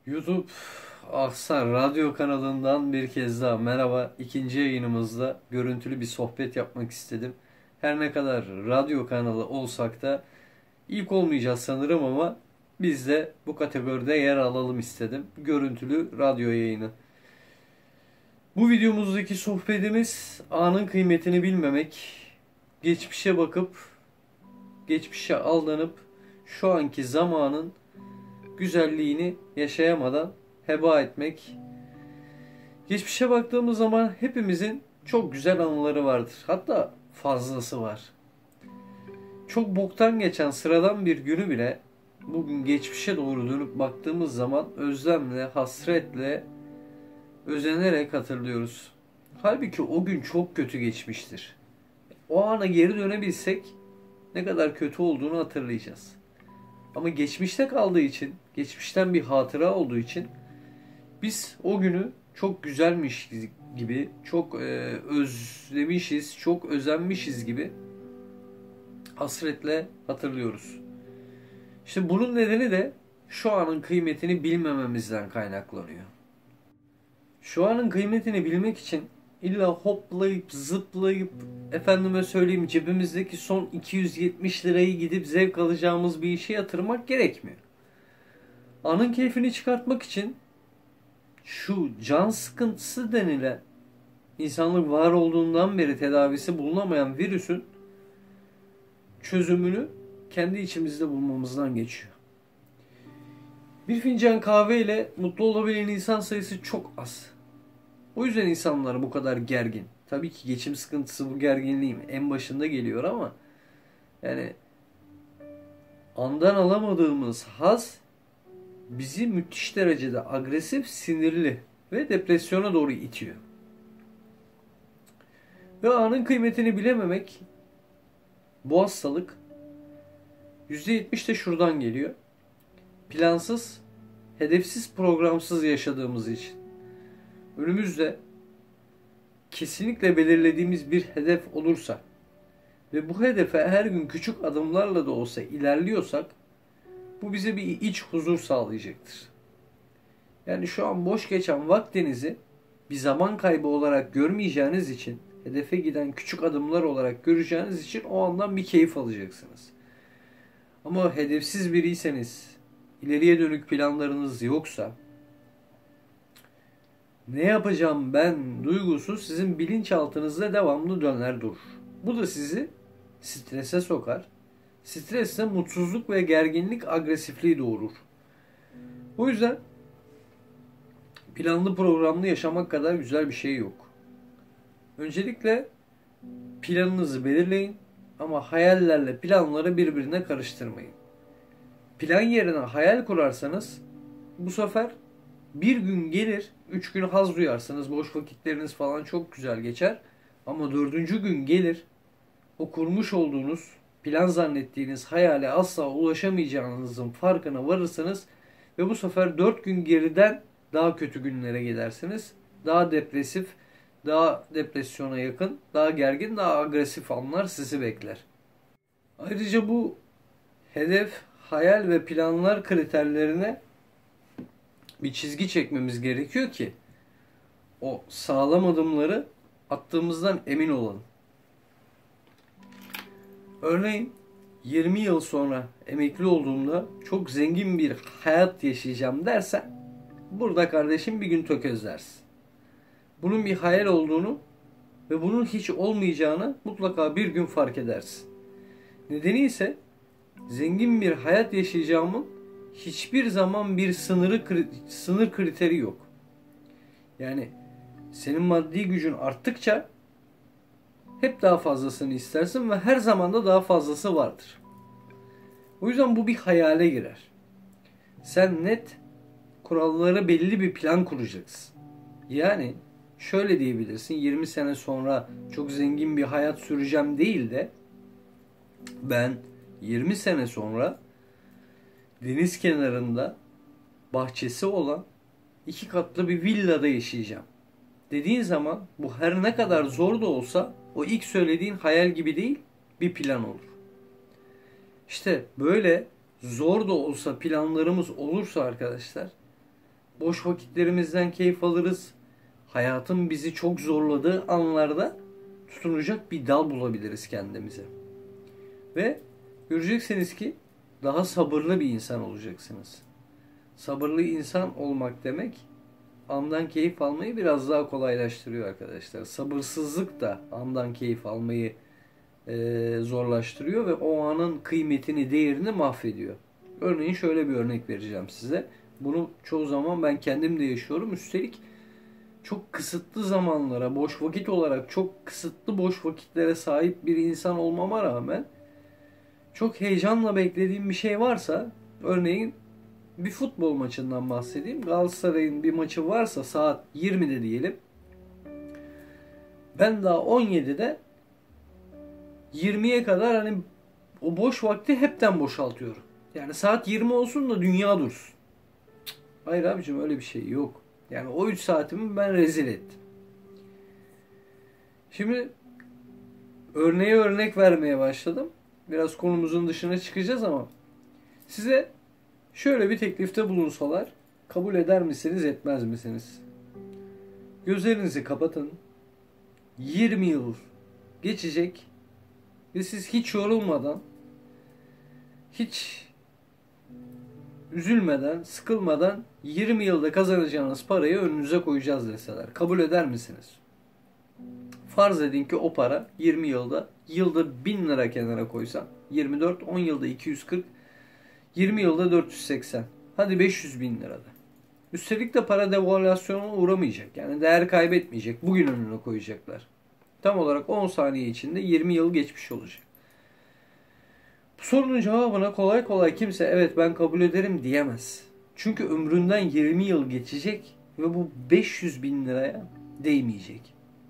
YouTube Ahsan Radyo kanalından bir kez daha merhaba. İkinci yayınımızda görüntülü bir sohbet yapmak istedim. Her ne kadar radyo kanalı olsak da ilk olmayacağız sanırım ama biz de bu kategoride yer alalım istedim. Görüntülü radyo yayını. Bu videomuzdaki sohbetimiz anın kıymetini bilmemek, geçmişe bakıp, geçmişe aldanıp şu anki zamanın güzelliğini yaşayamadan heba etmek. Geçmişe baktığımız zaman hepimizin çok güzel anıları vardır. Hatta fazlası var. Çok boktan geçen sıradan bir günü bile bugün geçmişe doğru dönüp baktığımız zaman özlemle, hasretle, özenerek hatırlıyoruz. Halbuki o gün çok kötü geçmiştir. O ana geri dönebilsek ne kadar kötü olduğunu hatırlayacağız. Ama geçmişte kaldığı için, geçmişten bir hatıra olduğu için biz o günü çok güzelmiş gibi, çok özlemişiz, çok özenmişiz gibi hasretle hatırlıyoruz. İşte bunun nedeni de şu anın kıymetini bilmememizden kaynaklanıyor. Şu anın kıymetini bilmek için illa hoplayıp zıplayıp efendime söyleyeyim cebimizdeki son 270 lirayı gidip zevk alacağımız bir işe yatırmak gerekmiyor. Anın keyfini çıkartmak için şu can sıkıntısı denilen insanlık var olduğundan beri tedavisi bulunamayan virüsün çözümünü kendi içimizde bulmamızdan geçiyor. Bir fincan kahve ile mutlu olabilen insan sayısı çok az. O yüzden insanlar bu kadar gergin. Tabii ki geçim sıkıntısı bu gerginliğin en başında geliyor ama yani andan alamadığımız haz bizi müthiş derecede agresif, sinirli ve depresyona doğru itiyor. Ve anın kıymetini bilememek, bu hastalık %70 de şuradan geliyor. Plansız, hedefsiz, programsız yaşadığımız için. Önümüzde kesinlikle belirlediğimiz bir hedef olursa ve bu hedefe her gün küçük adımlarla da olsa ilerliyorsak bu bize bir iç huzur sağlayacaktır. Yani şu an boş geçen vaktinizi bir zaman kaybı olarak görmeyeceğiniz için, hedefe giden küçük adımlar olarak göreceğiniz için o andan bir keyif alacaksınız. Ama hedefsiz biriyseniz, ileriye dönük planlarınız yoksa, ne yapacağım ben duygusu sizin bilinçaltınızda devamlı döner durur. Bu da sizi strese sokar. Stres de mutsuzluk ve gerginlik, agresifliği doğurur. O yüzden planlı programlı yaşamak kadar güzel bir şey yok. Öncelikle planınızı belirleyin ama hayallerle planları birbirine karıştırmayın. Plan yerine hayal kurarsanız bu sefer bir gün gelir, 3 gün haz duyarsınız, boş vakitleriniz falan çok güzel geçer. Ama dördüncü gün gelir, o kurmuş olduğunuz, plan zannettiğiniz hayale asla ulaşamayacağınızın farkına varırsınız ve bu sefer 4 gün geriden daha kötü günlere gidersiniz. Daha depresif, daha depresyona yakın, daha gergin, daha agresif anlar sizi bekler. Ayrıca bu hedef, hayal ve planlar kriterlerine bir çizgi çekmemiz gerekiyor ki o sağlam adımları attığımızdan emin olalım. Örneğin 20 yıl sonra emekli olduğumda çok zengin bir hayat yaşayacağım dersen burada kardeşim bir gün tökezlersin. Bunun bir hayal olduğunu ve bunun hiç olmayacağını mutlaka bir gün fark edersin. Nedeni ise zengin bir hayat yaşayacağımın hiçbir zaman bir sınır kriteri yok. Yani senin maddi gücün arttıkça hep daha fazlasını istersin ve her zaman da daha fazlası vardır. O yüzden bu bir hayale girer. Sen net kurallara belli bir plan kuracaksın. Yani şöyle diyebilirsin, 20 sene sonra çok zengin bir hayat süreceğim değil de ben 20 sene sonra deniz kenarında bahçesi olan 2 katlı bir villada yaşayacağım dediğin zaman bu her ne kadar zor da olsa o ilk söylediğin hayal gibi değil, bir plan olur. İşte böyle zor da olsa planlarımız olursa arkadaşlar Boş vakitlerimizden keyif alırız. Hayatın bizi çok zorladığı anlarda tutunacak bir dal bulabiliriz kendimize. Ve göreceksiniz ki daha sabırlı bir insan olacaksınız. Sabırlı insan olmak demek andan keyif almayı biraz daha kolaylaştırıyor arkadaşlar. Sabırsızlık da andan keyif almayı zorlaştırıyor ve o anın kıymetini, değerini mahvediyor. Örneğin şöyle bir örnek vereceğim size. Bunu çoğu zaman ben kendim de yaşıyorum. Üstelik çok kısıtlı zamanlara, boş vakit olarak çok kısıtlı boş vakitlere sahip bir insan olmama rağmen çok heyecanla beklediğim bir şey varsa, örneğin bir futbol maçından bahsedeyim. Galatasaray'ın bir maçı varsa saat 20'de diyelim. Ben daha 17'de 20'ye kadar hani o boş vakti hepten boşaltıyorum. Yani saat 20 olsun da dünya dursun. Hayır abicim, öyle bir şey yok. Yani o 3 saatimi ben rezil ettim. Şimdi örneğe örnek vermeye başladım. Biraz konumuzun dışına çıkacağız ama size şöyle bir teklifte bulunsalar kabul eder misiniz, etmez misiniz? Gözlerinizi kapatın. 20 yıl geçecek ve siz hiç yorulmadan, hiç üzülmeden, sıkılmadan 20 yılda kazanacağınız parayı önünüze koyacağız deseler. Kabul eder misiniz? Farz edin ki o para 20 yılda 1000 lira kenara koysan, 24, 10 yılda 240, 20 yılda 480. Hadi 500 bin lirada. Üstelik de para devalüasyona uğramayacak. Yani değer kaybetmeyecek. Bugün önüne koyacaklar. Tam olarak 10 saniye içinde 20 yıl geçmiş olacak. Bu sorunun cevabına kolay kolay kimse evet ben kabul ederim diyemez. Çünkü ömründen 20 yıl geçecek ve bu 500 bin liraya değmeyecek.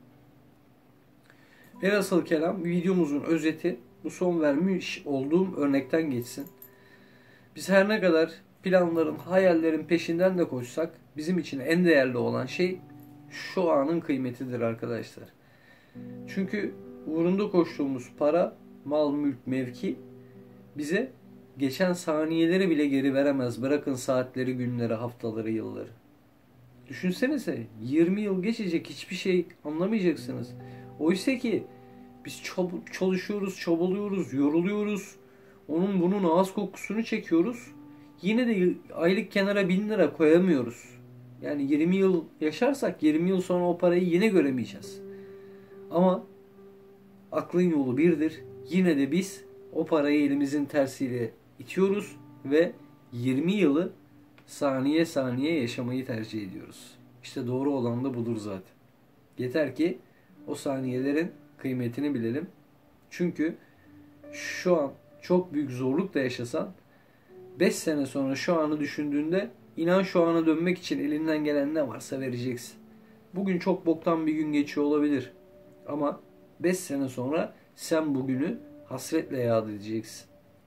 Velhasıl kelam videomuzun özeti bu son vermiş olduğum örnekten geçsin. Biz her ne kadar planların, hayallerin peşinden de koşsak bizim için en değerli olan şey şu anın kıymetidir arkadaşlar. Çünkü uğrunda koştuğumuz para, mal, mülk, mevki bize geçen saniyeleri bile geri veremez. Bırakın saatleri, günleri, haftaları, yılları. Düşünsenize 20 yıl geçecek, hiçbir şey anlamayacaksınız. Oysa ki biz çalışıyoruz, çabalıyoruz, yoruluyoruz. Onun bunun ağız kokusunu çekiyoruz. Yine de aylık kenara 1000 lira koyamıyoruz. Yani 20 yıl yaşarsak 20 yıl sonra o parayı yine göremeyeceğiz. Ama aklın yolu birdir. Yine de biz o parayı elimizin tersiyle itiyoruz ve 20 yılı saniye saniye yaşamayı tercih ediyoruz. İşte doğru olan da budur zaten. Yeter ki o saniyelerin kıymetini bilelim. Çünkü şu an çok büyük zorluk da yaşasan 5 sene sonra şu anı düşündüğünde inan şu ana dönmek için elinden gelen ne varsa vereceksin. Bugün çok boktan bir gün geçiyor olabilir. Ama 5 sene sonra sen bugünü hasretle yad edeceksin.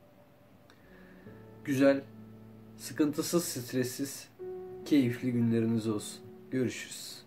Güzel, sıkıntısız, stressiz, keyifli günleriniz olsun. Görüşürüz.